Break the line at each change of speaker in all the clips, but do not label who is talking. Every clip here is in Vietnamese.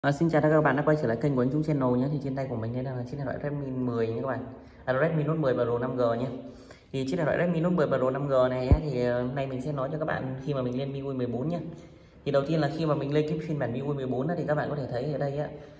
Xin chào các bạn đã quay trở lại kênh của anh Dũng Channel nhé. Thì trên tay của mình đây là chiếc điện thoại Redmi 10 nha các bạn. Redmi Note 10 Pro 5G nhé. Thì chiếc điện thoại Redmi Note 10 Pro 5G này thì hôm nay mình sẽ nói cho các bạn khi mà mình lên MIUI 14 nhé. Thì đầu tiên là khi mà mình lên cái phiên bản MIUI 14 thì các bạn có thể thấy ở đây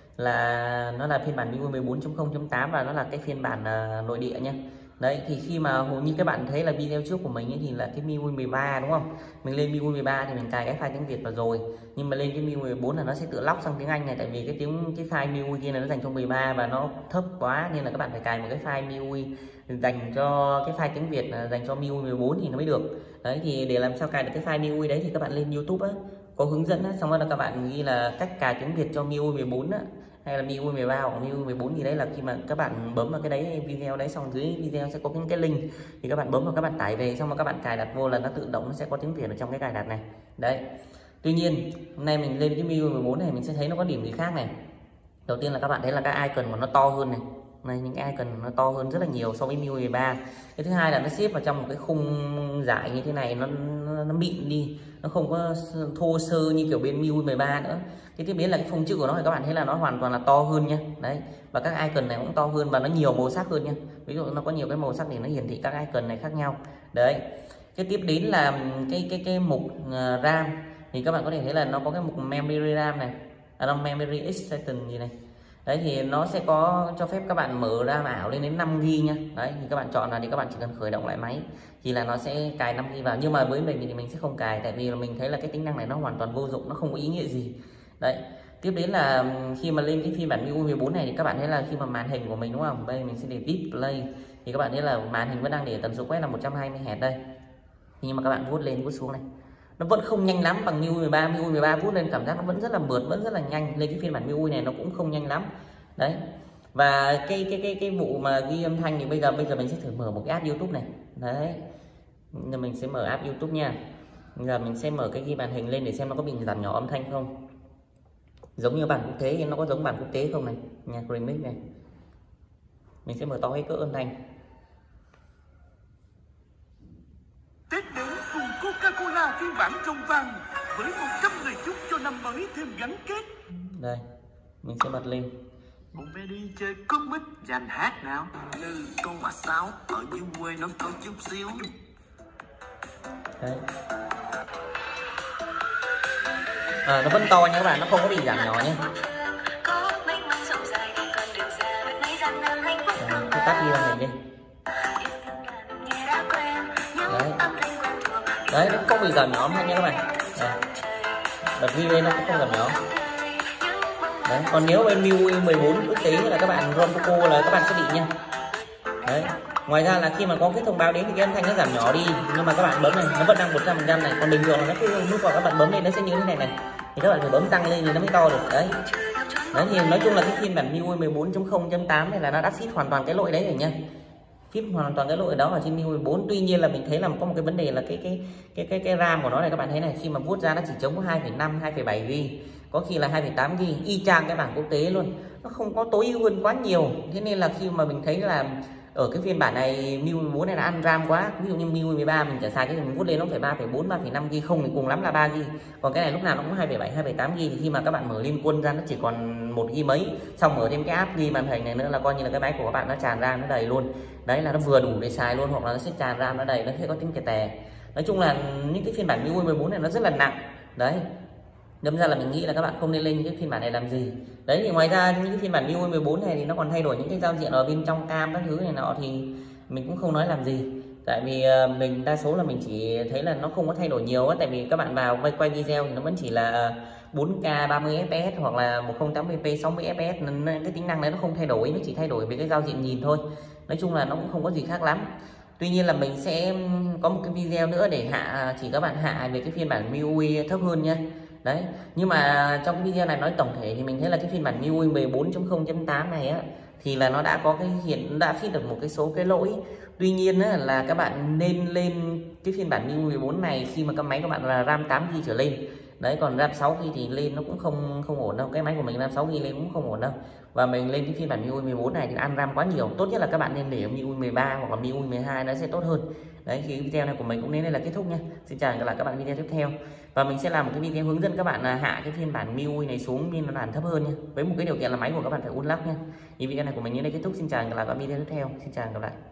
là nó là phiên bản MIUI 14.0.8 và nó là cái phiên bản nội địa nhé. Đấy thì khi mà hầu như các bạn thấy là video trước của mình ấy, thì là cái MIUI 13 đúng không? Mình lên MIUI 13 thì mình cài cái file tiếng Việt vào rồi. Nhưng mà lên cái MIUI 14 là nó sẽ tự lóc sang tiếng Anh này, tại vì cái file MIUI kia này nó dành cho 13 và nó thấp quá nên là các bạn phải cài một cái file MIUI dành cho cái file tiếng Việt dành cho MIUI 14 thì nó mới được. Đấy thì để làm sao cài được cái file MIUI đấy thì các bạn lên YouTube á, có hướng dẫn á, xong rồi là các bạn ghi là cách cài tiếng Việt cho MIUI 14 á, hay là MIUI 13 hoặc MIUI 14 gì đấy, là khi mà các bạn bấm vào cái đấy video đấy, xong dưới video sẽ có cái link thì các bạn bấm vào, các bạn tải về, xong rồi các bạn cài đặt vô là nó tự động nó sẽ có tiếng Việt ở trong cái cài đặt này. Đấy. Tuy nhiên hôm nay mình lên cái MIUI 14 này mình sẽ thấy nó có điểm gì khác này. Đầu tiên là các bạn thấy là cái icon của nó to hơn này, những cái icon nó to hơn rất là nhiều so với MIUI 13. Cái thứ hai là nó xếp vào trong một cái khung giải như thế này, nó mịn đi, nó không có thô sơ như kiểu bên MIUI 13 nữa. Cái tiếp đến là cái phông chữ của nó thì các bạn thấy là nó hoàn toàn là to hơn nha. Đấy, và các icon này cũng to hơn và nó nhiều màu sắc hơn nha. Ví dụ nó có nhiều cái màu sắc để nó hiển thị các icon này khác nhau. Đấy. Cái tiếp đến là cái mục RAM thì các bạn có thể thấy là nó có cái mục memory RAM này, memory extension gì này. Đấy thì nó sẽ có cho phép các bạn mở RAM ảo lên đến 5 GB nha. Đấy thì các bạn chọn là thì các bạn chỉ cần khởi động lại máy thì là nó sẽ cài 5 GB vào, nhưng mà với mình thì mình sẽ không cài, tại vì là mình thấy là cái tính năng này nó hoàn toàn vô dụng, nó không có ý nghĩa gì. Đấy, tiếp đến là khi mà lên cái phiên bản MIUI 14 này thì các bạn thấy là khi mà màn hình của mình đúng không, đây mình sẽ để display thì các bạn thấy là màn hình vẫn đang để tần số quét là 120 Hz đây, nhưng mà các bạn vuốt lên vuốt xuống này nó vẫn không nhanh lắm bằng MIUI 13. MIUI 13 vuốt lên cảm giác nó vẫn rất là mượt, vẫn rất là nhanh. Lên cái phiên bản MIUI này nó cũng không nhanh lắm. Đấy, và cái vụ mà ghi âm thanh thì bây giờ mình sẽ thử mở một cái app YouTube này. Đấy, giờ mình sẽ mở app YouTube nha. Bây giờ mình sẽ mở cái ghi màn hình lên để xem nó có bị giảm nhỏ âm thanh không, giống như bản quốc tế thì nó có giống bản quốc tế không này, nhạc remix này. Mình sẽ mở to cái cỡ âm thanh.
Tết đến cùng Coca-Cola phiên bản trong vàng với 100 lời chúc cho năm mới thêm gắn kết.
Đây, mình sẽ bật lên.
Một bé đi chơi cúp mít dàn hát nào. Như con bà Sáu ở dưới quê nó có chút xíu.
Đấy. Nó vẫn to nha các bạn, nó không có bị giảm nhỏ nhé. Tôi tắt đi màn hình đi. Đấy, nó không bị giảm nhỏ âm thanh nha các bạn. Bật vi lên nó cũng không giảm nhỏ. Đấy, còn nếu bên MIUI 14 quốc tế là các bạn ROM Poco là các bạn sẽ bị nha. Đấy, ngoài ra là khi mà có cái thông báo đến thì cái âm thanh nó giảm nhỏ đi, nhưng mà các bạn bấm này nó vẫn đang 100% này, còn bình thường là nó cứ lúc vào các bạn bấm lên nó sẽ như thế này này, thì các bạn phải bấm tăng lên thì nó mới to được. Đấy. Đấy thì nói chung là cái phiên bản MIUI 14.0.8 này là nó đã fix hoàn toàn cái lỗi đấy rồi nha, fix hoàn toàn cái lỗi đó ở trên MIUI 14. Tuy nhiên là mình thấy là có một cái vấn đề là cái RAM của nó này, các bạn thấy này, khi mà vuốt ra nó chỉ chống có 2,5 2,7 GB, có khi là 2,8 GB, y chang cái bản quốc tế luôn, nó không có tối ưu hơn quá nhiều. Thế nên là khi mà mình thấy là ở cái phiên bản này MIUI 14 này là ăn RAM quá, ví dụ như MIUI 13 mình chả xài cái mình vuốt lên nó phải 3,4 3,5 GB, không thì cùng lắm là 3 GB, còn cái này lúc nào nó cũng 2,7 2,8 GB, thì khi mà các bạn mở liên quân ra nó chỉ còn 1 GB mấy, xong mở thêm cái app ghi màn hình này nữa là coi như là cái máy của các bạn nó tràn RAM nó đầy luôn. Đấy là nó vừa đủ để xài luôn, hoặc là nó sẽ tràn RAM nó đầy, nó sẽ có tiếng tè tè. Nói chung là những cái phiên bản MIUI 14 này nó rất là nặng. Đấy, đâm ra là mình nghĩ là các bạn không nên lên những cái phiên bản này làm gì. Đấy thì ngoài ra những cái phiên bản MIUI 14 này thì nó còn thay đổi những cái giao diện ở bên trong cam các thứ này nọ, thì mình cũng không nói làm gì, tại vì mình đa số là mình chỉ thấy là nó không có thay đổi nhiều á. Tại vì các bạn vào quay video thì nó vẫn chỉ là 4K 30 fps hoặc là 1080p 60 fps, nên cái tính năng đấy nó không thay đổi, nó chỉ thay đổi về cái giao diện nhìn thôi. Nói chung là nó cũng không có gì khác lắm. Tuy nhiên là mình sẽ có một cái video nữa để chỉ các bạn hạ về cái phiên bản MIUI thấp hơn nha. Đấy, nhưng mà trong cái video này nói tổng thể thì mình thấy là cái phiên bản MIUI 14.0.8 này á thì là nó đã có cái đã fix được một cái số cái lỗi. Tuy nhiên á, là các bạn nên lên cái phiên bản MIUI 14 này khi mà cái máy của bạn là RAM 8GB trở lên, Đấy, còn RAM 6 GB thì lên nó cũng không ổn đâu, cái máy của mình RAM 6 GB lên cũng không ổn đâu. Và mình lên cái phiên bản MIUI 14 này thì ăn RAM quá nhiều, tốt nhất là các bạn nên để MIUI 13 hoặc là MIUI 12 nó sẽ tốt hơn. Đấy, thì video này của mình cũng đến đây là kết thúc nha. Xin chào và lại các bạn video tiếp theo. Và mình sẽ làm một cái video hướng dẫn các bạn là hạ cái phiên bản MIUI này xuống biên bản thấp hơn nha, với một cái điều kiện là máy của các bạn phải unlock nha. Thì video này của mình đến đây kết thúc. Xin chào và lại các bạn video tiếp theo. Xin chào và gặp lại.